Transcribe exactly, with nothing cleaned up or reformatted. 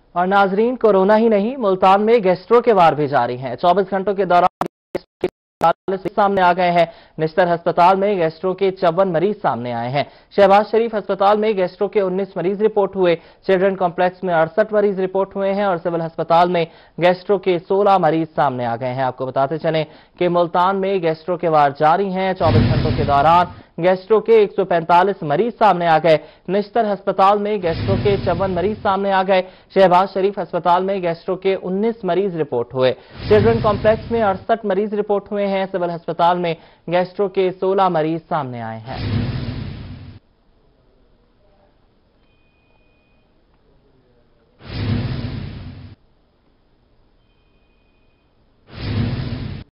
और नाजरीन, कोरोना ही नहीं, मुल्तान में गैस्ट्रो के वार भी जारी हैं। चौबीस घंटों के दौरान सामने आ गए हैं। निश्तर अस्पताल में गैस्ट्रो के चौवन मरीज सामने आए हैं। शहबाज शरीफ अस्पताल में गैस्ट्रो के उन्नीस मरीज रिपोर्ट हुए। चिल्ड्रन कॉम्प्लेक्स में अड़सठ मरीज रिपोर्ट हुए हैं और सिविल अस्पताल में गैस्ट्रो के सोलह मरीज सामने आ गए हैं। आपको बताते चलें कि मुल्तान में गैस्ट्रो के वार जारी हैं। चौबीस घंटों के दौरान गैस्ट्रो के एक सौ पैंतालीस मरीज सामने आ गए। निश्तर अस्पताल में गैस्ट्रो के चौवन मरीज सामने आ गए। शहबाज शरीफ अस्पताल में गैस्ट्रो के उन्नीस मरीज रिपोर्ट हुए। चिल्ड्रन कॉम्प्लेक्स में अड़सठ मरीज रिपोर्ट हुए हैं। सिविल अस्पताल में गैस्ट्रो के सोलह मरीज सामने आए हैं।